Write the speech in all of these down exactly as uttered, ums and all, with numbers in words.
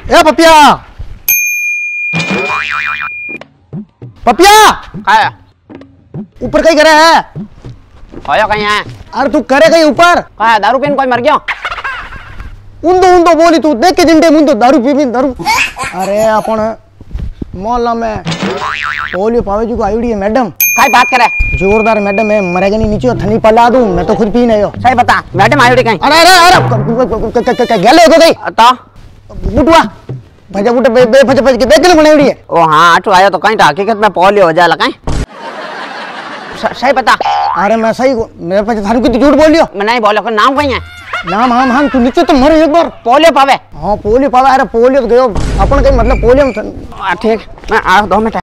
ए पपिया पपिया काय ऊपर कहीं करे है होयो कहीं है। अरे तू करे कहीं ऊपर काय दारू पीन कोई मर गयो उन्दो उन्दो बोली तू देख के जिंदे मुंदो दारू पी पी दारू। अरे अपन मोहल्ला में पोलियो पावे जी को आईडी है मैडम। काय बात करे जोरदार मैडम है मरेगा नहीं नीचे थनी पला दूं मैं तो खुद पी नहीं हो। सही बता मैडम आईडी कहीं। अरे अरे अरे गले हो गई तो बुटवा भजा बुट बे बे भज भज के देख ले बनाईडी है। ओ हां आटू आयो तो कहीं तो हकीकत में पोलियो हो जाला कहीं। सही बता। अरे मैं सही मेरे पास थारू की झूठ बोलियो मैं नहीं बोलो का नाम कहीं है नाम हम हम तू नीचे तो मर एक बार पोलियो पावे। हां पोलियो पावे। अरे पोलियो तो गयो अपन कहीं मतलब पोलियो में ठीक मैं आ दो मिनट।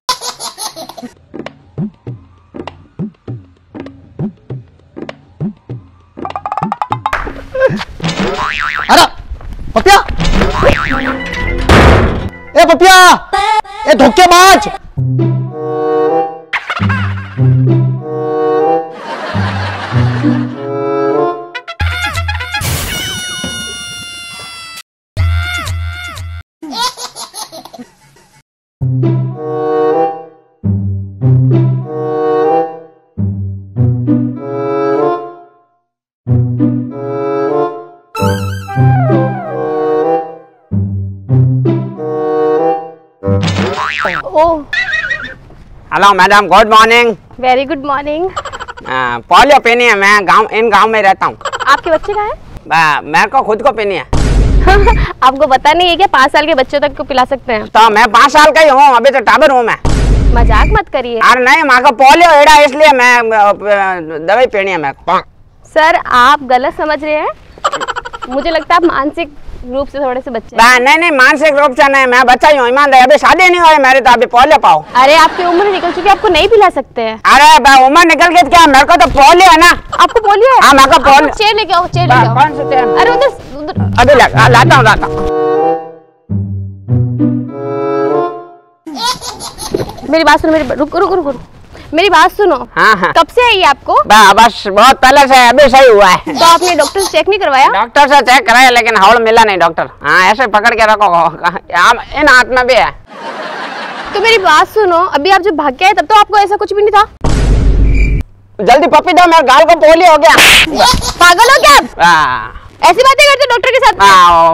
अरे पपिया ए पपिया ए धोखेबाज hello madam good morning. Very good morning. Polio पीनी है मैं गांव इन गांव में रहता हूँ। आपके बच्चे कहाँ हैं? मेरे को खुद को पीनी है। आपको पता नहीं है क्या पाँच साल के बच्चों तक को पिला सकते हैं? तो मैं पाँच साल का ही हूँ अभी तो टाबर हूँ मैं। मजाक मत करिए। अरे नहीं माँ को पोलियो एड़ा इसलिए मैं दवाई पीनी है मेरे को। सर आप गलत समझ रहे हैं। मुझे लगता है आप मानसिक रूप से थोड़े से बच्चे हैं। नहीं नहीं मानसिक रूप से नहीं मैं बच्चा ही हूँ ईमानदार। अभी शादी नहीं हुई मेरे तो अभी पोलियो पाओ। अरे आपकी उम्र निकल चुकी है आपको नहीं पिला सकते हैं। अरे उम्र निकल गई क्या मेरे को तो पोलियो है ना। आपको पोलियो है? हाँ मेरे को पोलियो। चेयर लेके आओ चेयर लेके आओ। कौन सा चेयर? अरे उधर उधर अभी लाता हूँ लाता हूँ। मेरी बात सुनो मेरी रुको रुको रुको मेरी बात सुनो। हाँ हाँ कब से है ये आपको? बस बहुत पहले से अभी सही हुआ है। तो आपने डॉक्टर से चेक नहीं करवाया? डॉक्टर से चेक कराया लेकिन हॉल मिला नहीं डॉक्टर। हाँ ऐसे पकड़ के रखो इन हाथ में भी है। तो मेरी बात सुनो अभी आप जब भाग के आए तब तो आपको ऐसा कुछ भी नहीं था। जल्दी पप्पी दो मेरे गाल को पोलियो हो गया। पागल हो क्या आप? ऐसी बातें करते डॉक्टर के साथ?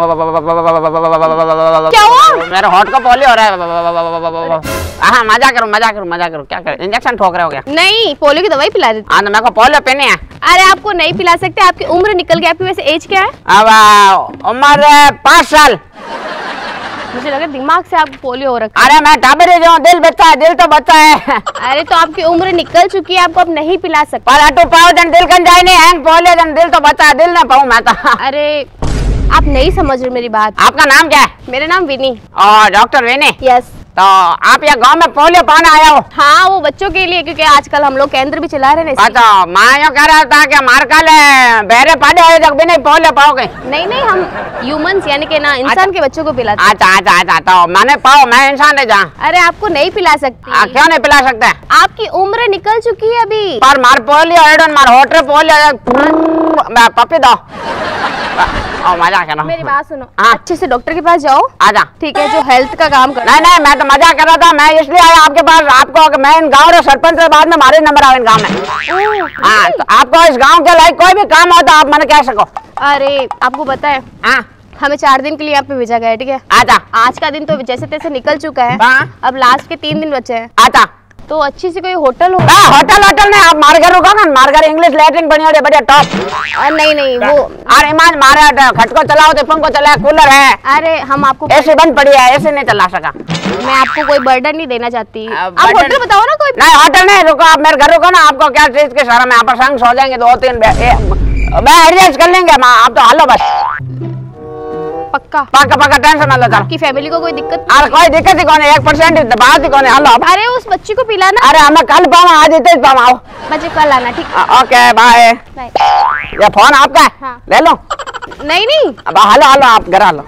क्या हुआ? मेरे होठ को पोलियो हो रहा है। हाँ मजा करो मजा करो मजा करो क्या कर इंजेक्शन ठोक रहे हो क्या? नहीं पोलियो की दवाई पिला देती। हाँ तो मेरे को पोलियो पीनी है। अरे आपको नहीं पिला सकते आपकी उम्र निकल गई। आपकी वैसे एज क्या है? अब उम्र पाँच साल। मुझे लगा दिमाग से आपको पोलियो हो रखा है। अरे मैं टाबरे जो दिल बच्चा है दिल तो बच्चा है। अरे तो आपकी उम्र निकल चुकी है आपको अब नहीं पिला सकते। पर अटू पाओ जन दिल कन जाए नहीं हैंग पोलियो जन दिल तो बच्चा है दिल ना पाऊँ मैं तो। अरे आप नहीं समझ रहे मेरी बात। आपका नाम क्या है? मेरा नाम विनी। और डॉक्टर विनी? यस। तो आप यहाँ गांव में पोलियो पाने आया हो? हाँ वो बच्चों के लिए क्योंकि आजकल हम लोग केंद्र भी चला रहे हैं। अच्छा मैं यो कह रहा था कि मार काले बहरे पाड़े आए तक भी नहीं पोलियो पाओगे? नहीं नहीं हम ह्यूमंस यानी कि ना इंसान के बच्चों को पिलाते। अच्छा अच्छा अच्छा तो मैंने पाओ मैं इंसान है जहाँ। अरे आपको नहीं पिला सकती। क्यों नहीं पिला सकते? आपकी उम्र निकल चुकी है अभी। पर मार पोलियो एडन मार होटल पोलियो पप्पी दो। ओ मजा करो। मेरी बात सुनो हाँ? अच्छे से डॉक्टर के पास जाओ। आजा। ठीक है जो हेल्थ का काम कर। नहीं नहीं मैं तो मजा कर रहा था मैं इसलिए आया आपके पास आपको मैं इन गाँव सरपंच से बाद में हमारे नंबर आए इन गाँव में। हाँ तो आपको इस गाँव के लायक कोई भी काम हो तो आप मैंने कह सको। अरे आपको पता है हाँ हमें चार दिन के लिए यहाँ पे भेजा गया है ठीक है। आजा। आज का दिन तो जैसे तैसे निकल चुका है। हाँ। अब लास्ट के तीन दिन बचे हैं। आजा। तो अच्छी सी कोई होटल हो। हाँ होटल होटल नहीं आप मार घर रुको ना मार घर इंग्लिश लैट्रिन बनी है बढ़िया टॉप। नहीं नहीं वो अरे ईमान मारा खटको चलाओ तो पंखो चला कूलर है। अरे हम आपको ऐसे बंद पड़ी है ऐसे नहीं चला सका। मैं आपको कोई बर्डन नहीं देना चाहती। आप burden- होटल बताओ ना कोई। नहीं होटल नहीं रुको आप मेरे घर रुको ना आपको क्या चीज के सारा में आप संग सो जाएंगे दो तीन मैं एडजस्ट कर लेंगे आप तो हालो बस। पक्का पक्का पक्का टेंशन ना लो सर। आपकी फैमिली को कोई दिक्कत? अरे कोई दिक्कत ही कौन है एक परसेंट बात ही कौन है हालो। अरे उस बच्ची को पिलाना। अरे हमें कल पाओ आज इतने पाओ आओ। बच्चे कल आना ठीक है। Okay bye. बाय। ये फोन आपका है? हाँ। ले लो। नहीं नहीं अब हालो हालो आप घर हालो।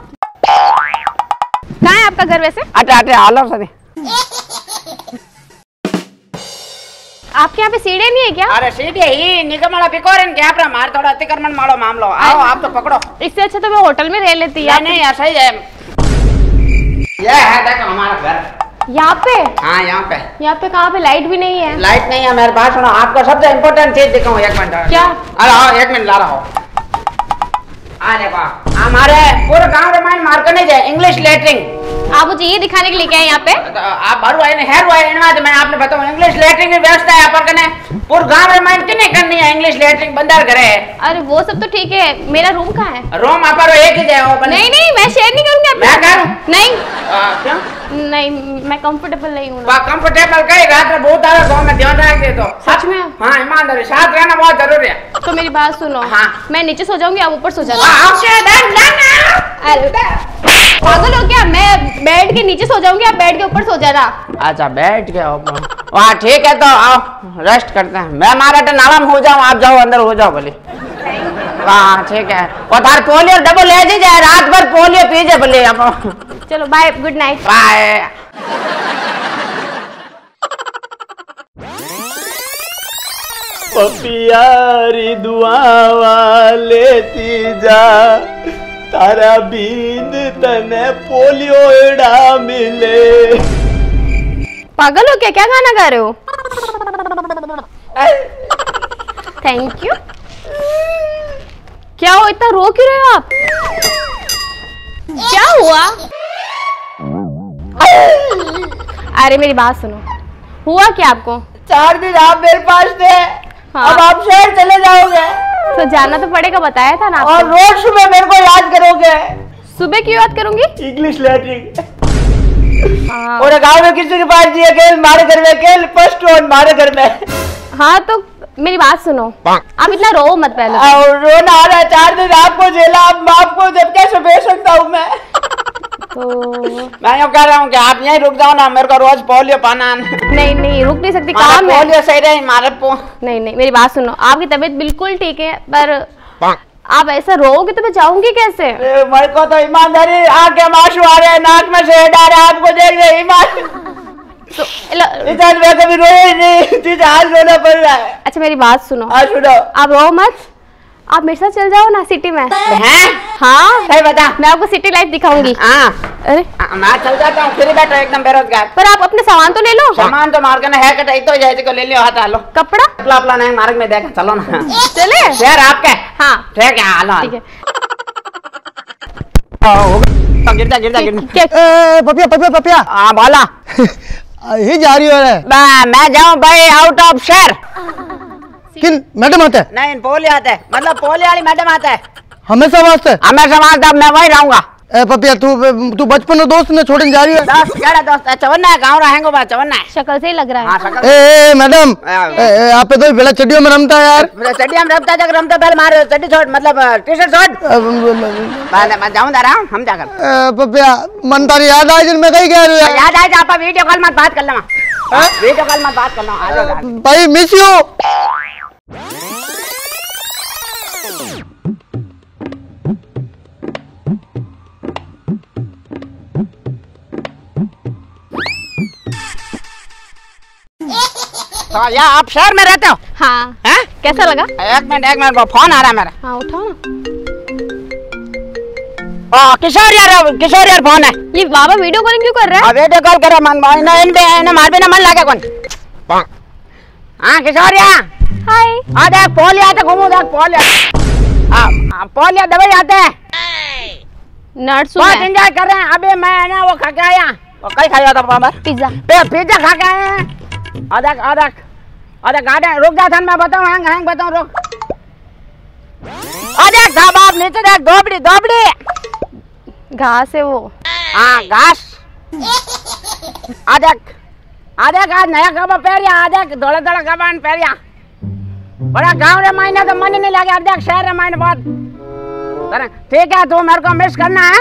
कहाँ है आपका घर वैसे? अच्छा अच्छा हालो सर। आपके यहाँ पे सीढ़ी नहीं है क्या? अरे सीढ़ी ही निगमड़ा पिकोरन क्या पर मार थोड़ा अतिक्रमण मारो मामलो आओ आप तो पकड़ो। इससे अच्छा तो मैं होटल में रह लेती। नहीं नहीं यार सही है। ये है देखो हमारा घर। यहाँ पे? हाँ यहाँ पे। यहाँ पे कहाँ पे? लाइट भी नहीं है। लाइट नहीं है मेरे पास। सुनो आपको सबसे इम्पोर्टेंट चीज दिखाऊं, एक मिनट। क्या? अरे आओ एक मिनट ला रहा हूँ। आ देखो हमारे पूरे गांव रामायण मार्केट है इंग्लिश लेटरिंग। आप मुझे ये दिखाने के लिए क्या है यहाँ पे? तो आप बारू आए हेयर हुआ है मैं आपने बताऊं इंग्लिश लेटरिंग की व्यवस्था है पर कने पूरे गांव रामायण किने करनी है इंग्लिश लेटरिंग बंदर करे। अरे वो सब तो ठीक है, मेरा रूम कहाँ है? रूम आप पर एक ही जाओ। नहीं नहीं मैं शेयर नहीं करूंगी अपना। मैं करूं? नहीं आ, क्यों? नहीं मैं कंफर्टेबल नहीं हूँ। वाह कंफर्टेबल कहीं रात में बहुत आ गांव में ध्यान रख दे तो। सच में? हाँ ईमानदारी साथ रहना बहुत जरूरी है। तो मेरी बात सुनो। हाँ। मैं नीचे सो जाऊंगी, आप ऊपर सो जाना। अरे पागल हो क्या? मैं बेड के नीचे सो जाऊंगी, आप बेड के ऊपर सो जाना। अच्छा बैठ के ऊपर। वाह ठीक है तो आओ रेस्ट करते हैं। मैं मारा तो नाला में हो जाऊं, आप जाओ अंदर हो जाओ बोले। हाँ ठीक है। और तार पोलियो डबल ले जी जाए रात भर पोलियो पीजे बोले आप। चलो बाय, गुड नाइट। बाय। पपियारी दुआवा लेती जा तारा बींद तने पोलियो एड़ा मिले। पागल हो क्या? क्या गाना गा रहे हो? Thank you. क्या हो, इतना रो क्यों रहे हो आप? क्या हुआ? अरे मेरी बात सुनो, हुआ क्या आपको? चार दिन आप मेरे पास थे। हाँ। अब आप शहर चले जाओगे तो जाना तो पड़ेगा, बताया था ना आपको। और रोज सुबह मेरे को याद करोगे। सुबह क्यों याद करूंगी? इंग्लिश लेटरिंग हाँ। और गांव में किसी के पास दिए खेल मारे घर में खेल फर्स्ट वन मारे घर में। हाँ तो मेरी बात सुनो, आप इतना रो मत पहले। और रोना आ रहा है। चार दिन आपको झेला, अब आपको जब कैसे भेज सकता हूँ मैं? तो मैं यूँ कह रहा हूँ कि आप यहीं रुक जाओ ना, मेरे को रोज पोलियो पाना है। नहीं नहीं रुक नहीं सकती, काम है। पोलियो सही रहे मारे पो। नहीं नहीं मेरी बात सुनो, आपकी तबीयत बिल्कुल ठीक है, पर आप ऐसा रोओगे तो मैं जाऊंगी कैसे? मेरे को तो ईमानदारी आंखें में आंसू आ रहे हैं, नाक में से आ रहा है आपको देख रहे ईमान। तो इधर मैं कभी रोए नहीं, तुझे आज रोना पड़ रहा है। अच्छा मेरी बात सुनो, आज सुनो। आप रो मत, आप मेरे साथ चल जाओ ना सिटी में। हैं? हाँ सही बता। मैं आपको सिटी लाइफ दिखाऊंगी। हाँ अरे मैं चल जाता हूँ, फ्री बैठो एकदम बेरोजगार। पर आप अपने सामान तो ले लो। सामान तो मार करना है कटाई तो जाए को ले लियो हाथ हालो। कपड़ा अपना अपना नहीं मार्ग में देखा चलो ना। चले शेर आपके। हाँ ठीक है हालो ठीक है। गिरता गिरता गिरता। क्या? ए, पपिया पपिया पपिया हाँ बोला। ही जा रही है। मैं मैं जाऊँ भाई आउट ऑफ शहर। किन मैडम आते हैं? नहीं पोलियो आता है, मतलब पोलियो वाली मैडम आता है हमेशा वास्ते। हमें समाज मैं वही रहूंगा। ए पपिया तू तू बचपन में दोस्त ने छोड़ने जा रही है? दोस्त केड़ा दोस्त है? चवन्ना है गाँव रहेंगे बा चवन्ना है। शक्ल से ही लग रहा हाँ है। शक्ल। ए, ए मैडम ए, ए, आप पे तो बेला चड्डियों में रमता है यार। चड्डी हम रमता जग रमता पहले मारे चड्डी छोड़ मतलब टी शर्ट छोड़। अ, म, म, म, मैं मैं जाऊँ रहा हूँ हम जाकर। ए, पपिया मन तारी याद आई जिन मैं कहीं कह रही हूँ याद आए आप वीडियो कॉल मत बात कर लेना। वीडियो कॉल मत बात कर लो आ जाओ। भाई मिस यू। तो या आप शहर में रहते हो? हाँ हैं? कैसा लगा? एक मिनट एक मिनट फोन आ रहा है मेरा। हाँ उठाओ ना। ओ किशोर यार किशोर यार फोन है। ये बाबा वीडियो कॉलिंग क्यों कर रहा है? अब वीडियो कॉल करो मन ना इन पे ना मार बिना मन लगे कौन। हाँ किशोर यार हाय। आ देख पोलियो आते घूमो देख पोलियो। हाँ पोलियो दवाई आते हैं। नर्स बहुत एंजॉय कर रहे हैं। अभी मैं ना वो खा के आया। वो कहीं खाया था पापा? पिज्जा। पिज्जा खा के आए हैं। अदक अदक अदक गार्डन रुक जा था मैं बताऊं हैंग हैंग बताऊं रुक। अदक था बाप नीचे देख दोबड़ी दोबड़ी घास है वो। हाँ घास। अदक अदक आज नया कपड़ा पहरिया अदक धोला धोला कपड़ा पहरिया। बड़ा गाँव रे महीने तो मन नहीं लगे अदक शहर रे महीने बहुत। ठीक है तू मेरे को मिस करना है।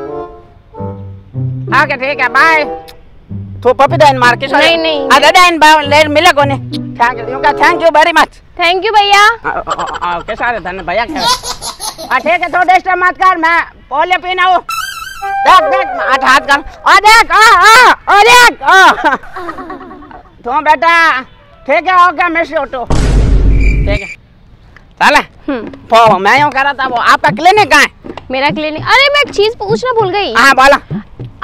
ओके ठीक है बाय। तो पपी दाइन मार के नहीं नहीं अरे दाइन ले मिले कोने। थैंक यू का thank you very much. Thank you भैया। ओके सारे धन्य भैया क्या हां ठीक है तो डिस्टर्ब मत कर मैं पोले पीना हूं। देख देख हाथ हाथ कर आ देख आ आ आ देख आ तो बेटा ठीक है ओके मिस यू टू ठीक है चले। हम्म मैं यूं कह रहा था वो आपका क्लिनिक कहाँ है? मेरा क्लिनिक। अरे मैं एक चीज पूछना भूल गई। हाँ बोला।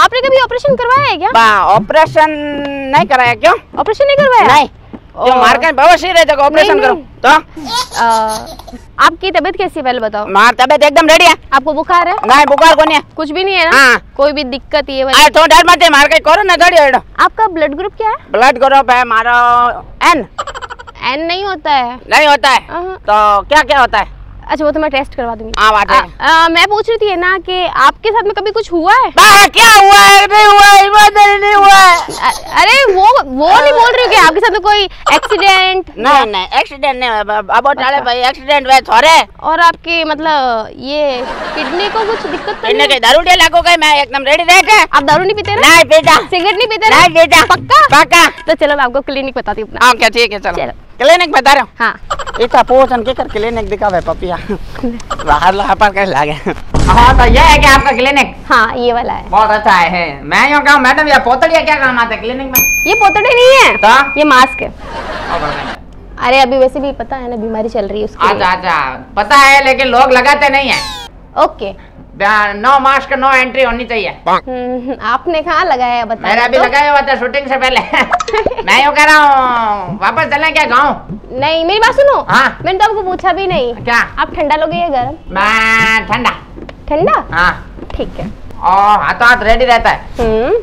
आपने कभी ऑपरेशन करवाया है क्या? बा ऑपरेशन नहीं कराया। क्यों ऑपरेशन नहीं करवाया? नहीं, जो मार्केट बवासीर है तो ऑपरेशन करो तो। आ, आपकी तबीयत कैसी है पहले बताओ? मार तबीयत एकदम रेडी है। आपको बुखार है? नहीं बुखार को नहीं है। कुछ भी नहीं है ना? हाँ। कोई भी दिक्कत ये वाली? अरे तो डर मत मार के करो ना गाड़ी। आपका ब्लड ग्रुप क्या है? ब्लड ग्रुप है मारो एन। एन नहीं होता है। नहीं होता है हाँ। तो क्या क्या होता है? अच्छा वो तो मैं टेस्ट करवा दूंगी। हाँ बात है। आ, आ, मैं पूछ रही थी ना कि आपके साथ में कभी कुछ हुआ है? बा क्या हुआ है? नहीं हुआ है, ईमानदारी नहीं हुआ है। अ- अरे वो वो नहीं बोल रही हूँ कि आपके साथ में कोई एक्सीडेंट? नहीं नहीं एक्सीडेंट नहीं हुआ। अब टाले भाई एक्सीडेंट हुआ थोड़े। और आपके मतलब ये किडनी को कुछ दिक्कत तो इन्हें नहीं के है? दारू डे लागो गए। मैं एकदम रेडी रह के। आप दारू नहीं पीते ना? नहीं बेटा। सिगरेट नहीं पीते ना? नहीं बेटा। पक्का? पक्का। तो चलो मैं आपको क्लिनिक बताती हूँ अपना। ओके ठीक है चलो। चलो। क्लिनिक बता रहे हो? हाँ इतना पोचन के कर क्लिनिक दिखावे पपिया बाहर ला पर कैसे लागे। हाँ तो ये है कि आपका क्लिनिक हाँ ये वाला है। बहुत अच्छा है। मैं यूँ कहूँ मैडम ये पोतड़िया क्या काम आते क्लिनिक में? ये पोतड़े नहीं है तो ये मास्क है। अच्छा अरे अभी वैसे भी पता है ना बीमारी चल रही है उसके लिए। अच्छा पता है लेकिन लोग लगाते नहीं है। Okay. No mask no entry होनी चाहिए। हम्म, आपने कहाँ लगाया है बताइए मेरा भी तो? लगाया हुआ था शूटिंग से पहले। मैं यूँ कह रहा हूँ वापस चलें क्या गाँव? नहीं मेरी बात सुनो। हाँ। मैंने तो आपको पूछा भी नहीं। क्या? आप ठंडा लोगे या गरम? मैं ठंडा। ठंडा? हाँ ठीक है। और हाथों हाथ रेडी रहता है। हम्म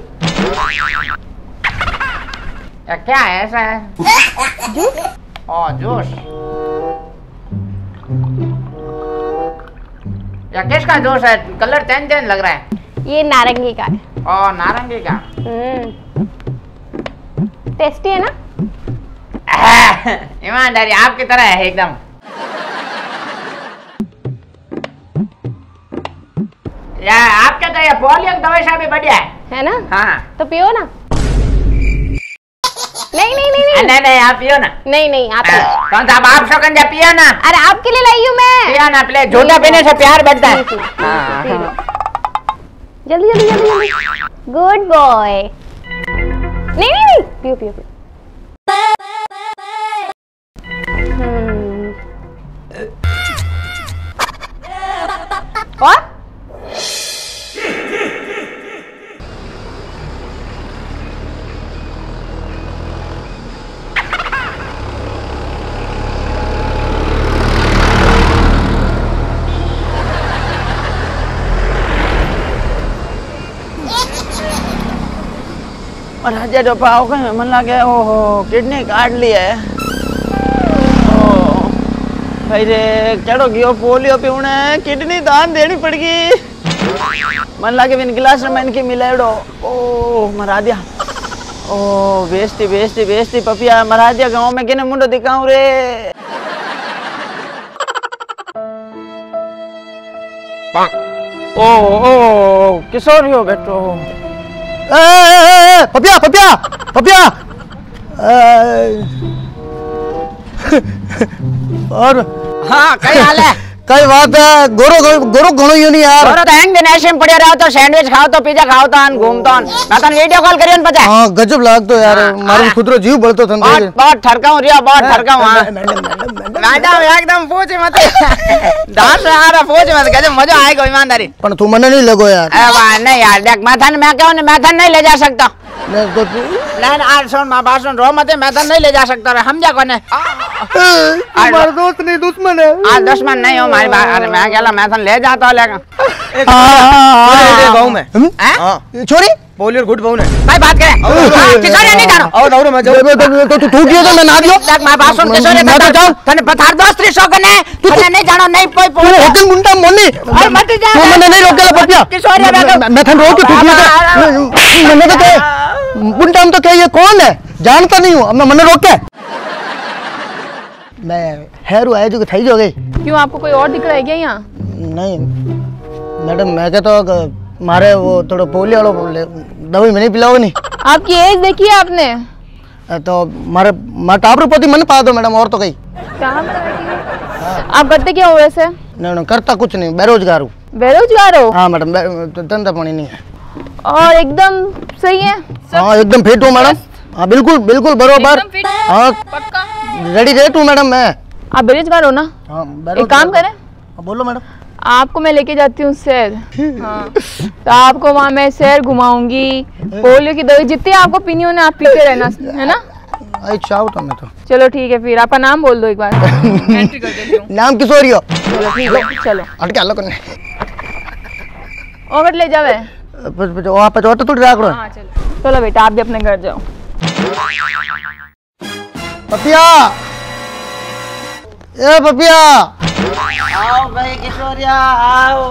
या क्या है ऐसा है? जूस? ओ जूस। या किसका जूस है? कलर चेंज चेंज लग रहा है। ये नारंगी का है। ओ नारंगी का। हम्म टेस्टी है ना? ईमानदारी आपकी तरह है एकदम। या आपके तो ये पोलियो की दवाई से भी बढ़िया है। है ना? हाँ तो पियो ना। नहीं नहीं नहीं नहीं नहीं नहीं आप पियो ना। नहीं नहीं आप कौन सा आप शकंजा पियो ना। अरे आपके लिए लाई हूँ मैं। पियो ना प्ले झूठा पीने से प्यार बढ़ता है। पी लो, पी लो, हाँ, पी लो। हाँ। जल्दी जल्दी जल्दी जल्दी। Good boy. नहीं नहीं नहीं पियो पियो पियो। हम्म। और और हजे जो पाओ कहीं मन लगे ओहो किडनी काट लिया है। ओ भाई रे केड़ो गियो पोलियो पीवने किडनी दान देनी पड़गी। मन लगे बिन गिलास में इनकी मिलेड़ो। ओ मरा दिया। ओ बेस्ती बेस्ती बेस्ती पपिया मरा दिया। गाँव में किने मुंडो दिखाऊं रे। ओ ओ किशोर हो बेटो। ए, ए, ए, पपिया पपिया पपिया ए, और हाँ कई हाल है? कई बात है गोरो गोरो घणो ही नहीं यार। और तो हैंग दिन ऐसे में पड़े रहो तो सैंडविच खाओ तो पिज्जा खाओ तो घूम तो मैं तो वीडियो कॉल करियो पता है। हाँ गजब लाग तो यार मारो खुदरो जीव बढ़तो थन बहुत बहुत ठरकाऊं रिया बहुत ठरकाऊं। हाँ मैडम मैडम मैडम मैडम एकदम पूछ मत। दांत से आ रहा पूछ मत गजब मजा आएगा ईमानदारी। पण तू मने नहीं लगो यार। ए वाह नहीं यार देख मैथन मैं कहूं मैथन नहीं ले जा सकता। नहीं तो तू नहीं आज सुन मां बात सुन रो मत मैथन नहीं ले जा सकता रे हम जा कोने। हमारा दोस्त नहीं दुश्मन है। आज दुश्मन नहीं हो हमारी बात। अरे मैं कहला मैथन ले जाता हूं लेकिन गाँव में हैं छोरी पोलियो गुड बहु ने भाई बात करें। किशोर नहीं जानो आओ दारू मैं जाऊं। तो तू ठूक दियो तो मैं ना दियो। देख मां बात सुन किशोर मैं तो जाऊं। तने पथार दोस्ती शौकन है तने नहीं जानो नहीं कोई तू होटल मुंडा मोनी अरे मत जा। तू मने नहीं रोकेला पपिया। किशोर है मैं मैं थन रोक के ठूक दियो। मैंने तो कहे मुंडा हम तो कहे ये कौन है जानता नहीं हूँ। मैं मने रोक के मैं हेरू आया जो थई जो गई। क्यों आपको कोई और दिख रहा है क्या यहाँ? नहीं मैडम मैं कहता मारे वो थोड़ा पोलियो वाला दवाई में नहीं पिलाओगे नहीं। आपकी एज देखी है आपने? तो मारे मारे टापर पति मन पा दो मैडम और तो कहीं। काम आप करते क्या हो वैसे? नहीं नहीं करता कुछ नहीं बेरोजगार हूँ। बेरोजगार हो? हाँ मैडम धंधा पानी नहीं है। और एकदम सही है? हाँ एकदम फिट हूँ मैडम। हाँ बिल्कुल बिल्कुल बरोबर। हाँ रेडी रेट हूँ मैडम मैं। आप बेरोजगार हो ना? हाँ एक काम करें हाँ, बोलो मैडम। आपको मैं लेके जाती हूँ शहर। हाँ, तो आपको वहाँ मैं शहर घुमाऊंगी। पोलियो की दवाई जितनी आपको पीनी हो ना आप पीते रहना, है ना? अच्छा तो मैं तो चलो ठीक है, फिर आपका नाम बोल दो एक बार। एंट्री कर देती हूँ। नाम किशोरियो। चलो ठीक है, चलो हट के हल्ला करने ओवर ले जावे। वहाँ पे तो टूट रहा करो। हाँ चलो चलो बेटा, आप भी अपने घर जाओ। पपिया, ए पपिया, आओ भाई किशोरिया आओ।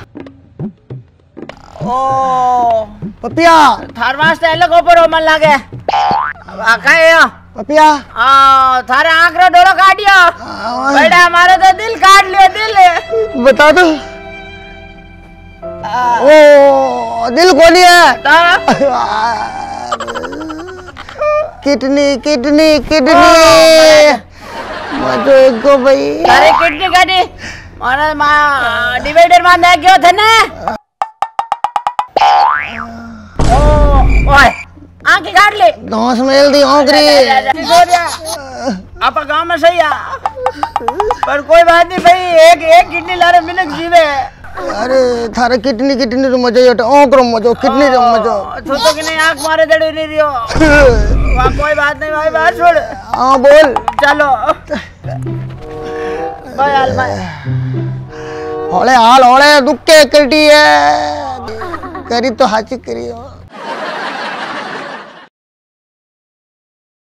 ओ पपिया, थार वास्ते अलग ऊपर हो मन लागे। आका है यो। पपिया, आ थारे आंकड़ो डोरो काटियो। बेटा हमारे तो दिल काट लियो दिल। बता दो। ओ दिल कोनी है। किडनी किडनी किडनी मजो एको भाई। अरे किडनी काटी मारे मां डिवाइडर में दे गयो थे ने। ओ ओए आंखें काट ले। दस मेल दी आंकड़ी। आपा गांव में सही आ, पर कोई बात नहीं भाई, एक एक किडनी लारे मिनक जीवे। अरे थारे किडनी किडनी रो मजो योटे आंकड़ो मजो किडनी रो मजो। तो तो किने आंख मारे दड़े नहीं रियो। वाह कोई बात नहीं भाई, बात छोड़। हां बोल। चलो भाई हाल भाई होले हाल होले दुख के कटी है करी तो हाची करियो।